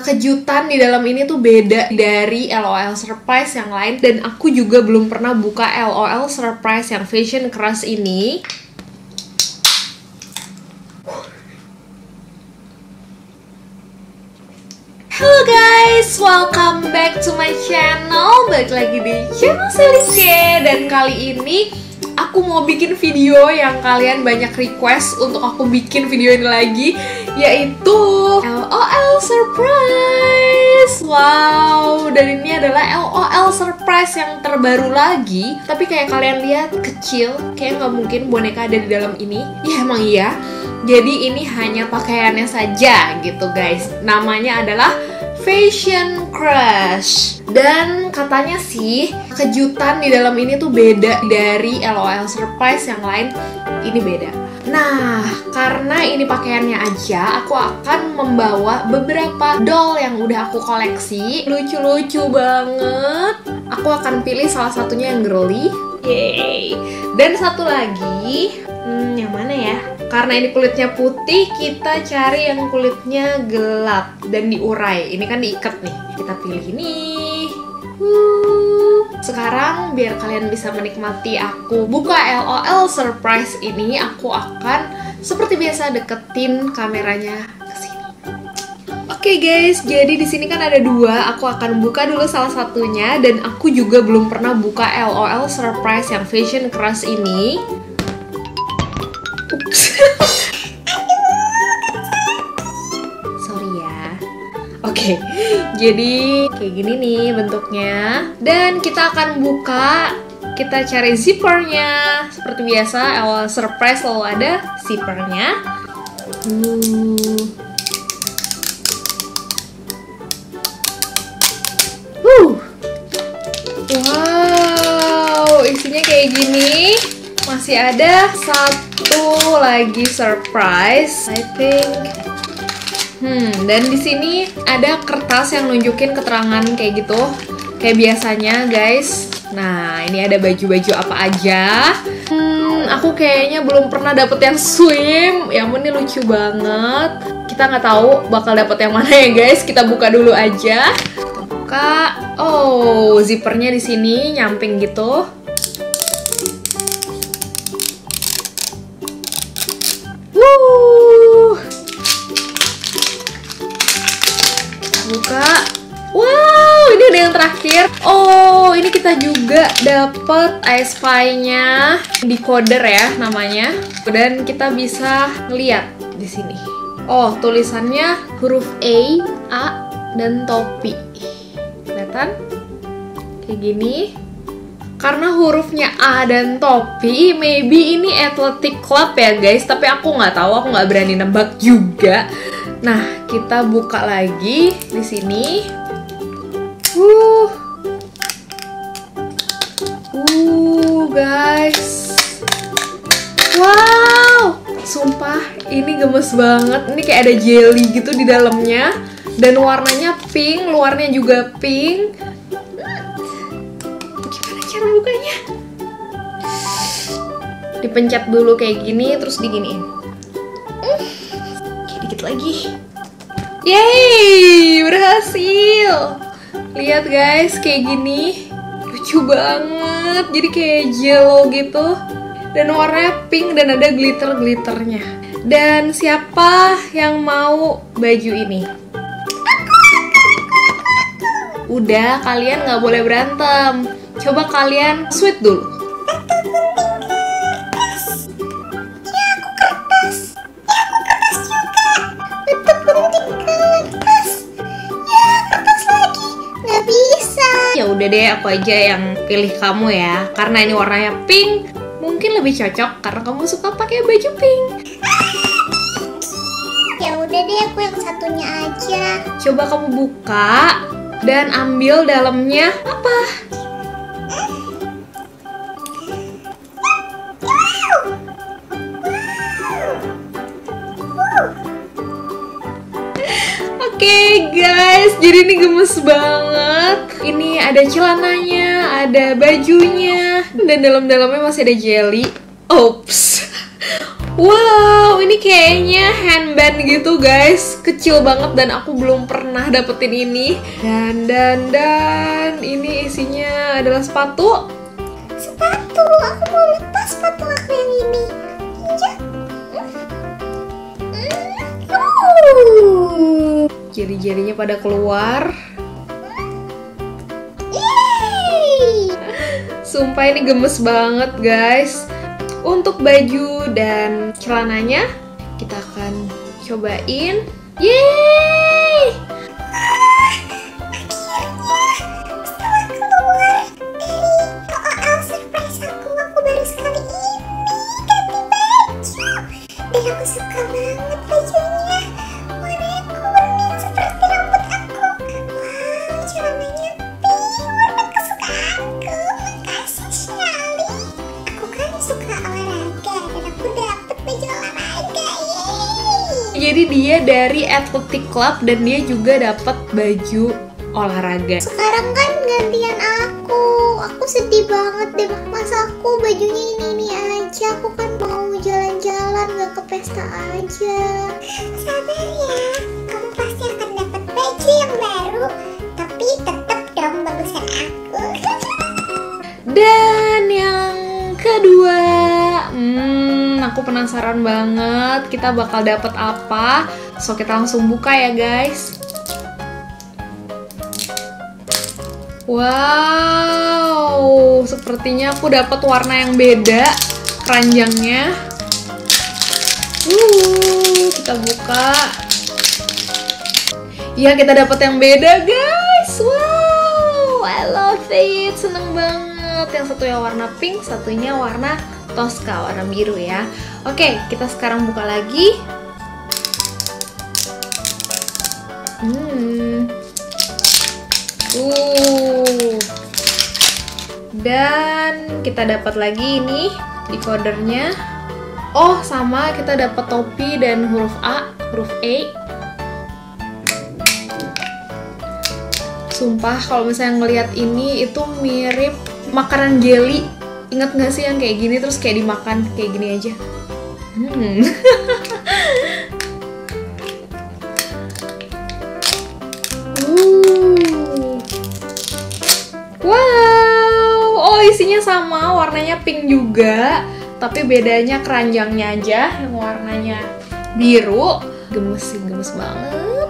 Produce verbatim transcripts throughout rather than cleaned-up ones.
Kejutan di dalam ini tuh beda dari L O L surprise yang lain, dan aku juga belum pernah buka L O L surprise yang Fashion Crush ini. Halo guys, welcome back to my channel. Balik lagi di channel Selike. Dan kali ini aku mau bikin video yang kalian banyak request untuk aku bikin video ini lagi, yaitu L O L surprise. Wow, dan ini adalah L O L surprise yang terbaru lagi. Tapi kayak kalian lihat, kecil, kayak nggak mungkin boneka ada di dalam ini. Ya emang iya. Jadi ini hanya pakaiannya saja gitu guys. Namanya adalah Fashion Crush. Dan katanya sih kejutan di dalam ini tuh beda dari L O L surprise yang lain. Ini beda. Nah, karena ini pakaiannya aja, aku akan membawa beberapa doll yang udah aku koleksi. Lucu-lucu banget. Aku akan pilih salah satunya yang girly. Yeay. Dan satu lagi, hmm, yang mana ya? Karena ini kulitnya putih, kita cari yang kulitnya gelap dan diurai. Ini kan diikat nih. Kita pilih ini. Uh. Sekarang biar kalian bisa menikmati aku buka L O L surprise ini, aku akan seperti biasa deketin kameranya ke sini. Oke okay guys, jadi di sini kan ada dua. Aku akan buka dulu salah satunya, dan aku juga belum pernah buka L O L surprise yang Fashion Crush ini. Sorry ya. Oke, okay. Jadi kayak gini nih bentuknya. Dan kita akan buka. Kita cari zippernya. Seperti biasa, L O L surprise selalu ada zippernya. Uh. Uh. Wow, isinya kayak gini. Masih ada satu lagi surprise, I think. Hmm, dan di sini ada kertas yang nunjukin keterangan kayak gitu, kayak biasanya, guys. Nah, ini ada baju-baju apa aja. Hmm, aku kayaknya belum pernah dapet yang swim. Yang ini lucu banget. Kita nggak tahu bakal dapet yang mana ya, guys. Kita buka dulu aja. Kita buka. Oh, zippernya di sini nyamping gitu. Wuh. Buka. Wow, ini ada yang terakhir. Oh, ini kita juga dapat ice pie-nya, decoder ya namanya. Dan kita bisa ngeliat di sini. Oh, tulisannya huruf A, A dan topi. Kelihatan? Kayak gini. Karena hurufnya A dan topi, maybe ini athletic club ya guys. Tapi aku nggak tahu, aku nggak berani nebak juga. Nah, kita buka lagi di sini. Uh, uh guys, wow, sumpah ini gemes banget. Ini kayak ada jelly gitu di dalamnya, dan warnanya pink, luarnya juga pink. Cara bukanya, dipencet dulu kayak gini, terus diginiin. Oke, dikit lagi. Yeay, berhasil. Lihat guys, kayak gini, lucu banget. Jadi kayak jello gitu, dan warnanya pink dan ada glitter-glitternya. Dan siapa yang mau baju ini? Udah, kalian nggak boleh berantem. Coba kalian sweet dulu. Ya, aku kertas. Ya, aku kertas juga. Tetap penting kertas. Ya, kertas lagi. Nggak bisa. Ya udah deh, aku aja yang pilih kamu ya. Karena ini warnanya pink, mungkin lebih cocok karena kamu suka pakai baju pink. Ya udah deh, aku yang satunya aja. Coba kamu buka dan ambil dalamnya apa? Oke okay, guys, jadi ini gemes banget. Ini ada celananya, ada bajunya, dan dalam-dalamnya masih ada jelly. Oops, Wow, ini kayaknya handband gitu guys. Kecil banget dan aku belum pernah dapetin ini. Dan dan dan ini isinya adalah sepatu. Sepatu, aku mau lepas sepatu aku yang ini. Ya. Uh. Jari-jarinya pada keluar. Yeay. Sumpah ini gemes banget guys. Untuk baju dan celananya kita akan cobain. Yeay! Ah, akhirnya setelah keluar dari O O L surprise aku, aku baru sekali ini ganti baju. Dan aku suka banget bajunya. Warnanya kuning seperti rambut aku. Wow, celananya pink, warna kesukaanku. Makasih Shelly. Aku kan suka olahraga dan aku dapet baju olahraga. Yeay. Jadi dia dari Athletic Club dan dia juga dapat baju olahraga. Sekarang kan gantian aku. Aku sedih banget deh. Masa aku bajunya ini-ini aja. Aku kan mau jalan-jalan, gak ke pesta aja. Sabar ya. Kamu pasti akan dapat baju yang baru. Tapi tetap dong bagusan aku. Dan yang kedua, hmm, aku penasaran banget kita bakal dapat apa. So kita langsung buka ya guys. Wow, sepertinya aku dapat warna yang beda keranjangnya. Uh, kita buka. Ya, kita dapat yang beda guys. Wow, I love it, seneng banget. Yang satunya warna pink, satunya warna Tosca, warna biru ya. Oke, kita sekarang buka lagi. Hmm. Uh. Dan kita dapat lagi ini decodernya. Oh, sama kita dapat topi dan huruf A, huruf E. Sumpah kalau misalnya ngelihat ini itu mirip makanan jelly. Ingat gak sih yang kayak gini terus kayak dimakan kayak gini aja? Hmm. uh. Wow, oh isinya sama, warnanya pink juga, tapi bedanya keranjangnya aja yang warnanya biru. Gemes sih, gemes banget.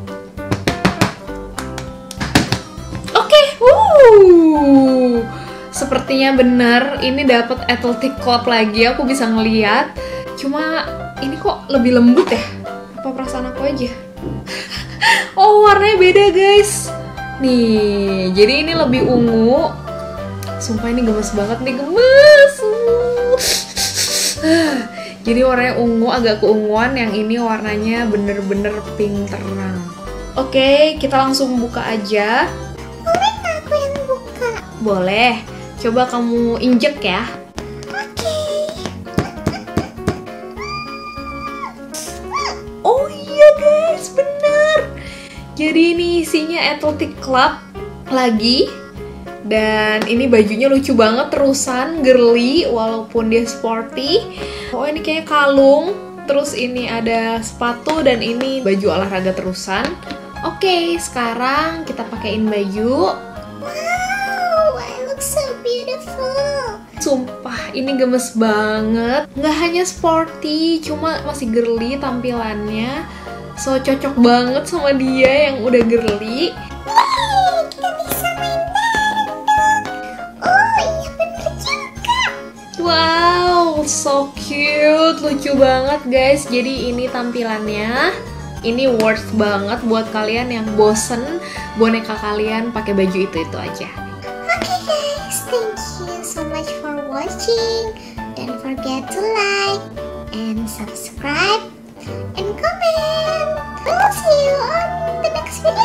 Oke, wuh. Sepertinya bener, ini dapat Athletic Club lagi, aku bisa ngeliat. Cuma ini kok lebih lembut ya? Apa perasaan aku aja? Oh, warnanya beda guys. Nih, jadi ini lebih ungu. Sumpah ini gemes banget nih, gemes. Jadi warnanya ungu, agak keunguan. Yang ini warnanya bener-bener pink terang. Oke, kita langsung buka aja. Boleh nggak aku yang buka? Boleh. Coba kamu injek ya. Oke. Oh iya guys, bener. Jadi ini isinya Athletic Club lagi. Dan ini bajunya lucu banget, terusan girly walaupun dia sporty. Oh ini kayaknya kalung. Terus ini ada sepatu dan ini baju olahraga terusan. Oke, sekarang kita pakein baju. Wow, I look so beautiful. Sumpah, ini gemes banget. Nggak hanya sporty, cuma masih girly tampilannya. So, cocok banget sama dia yang udah girly. Wih, kita bisa main bareng dong. Oh iya bener juga. Wow, so cute, lucu banget guys. Jadi ini tampilannya. Ini worth banget buat kalian yang bosen boneka kalian pakai baju itu-itu aja. Oke guys, thank you so much for watching. Don't forget to like and subscribe and comment. We'll see you on the next video.